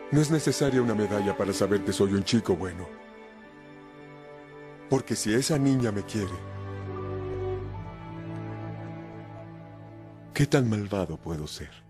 No es necesaria una medalla para saber que soy un chico bueno. Porque si esa niña me quiere, ¿qué tan malvado puedo ser?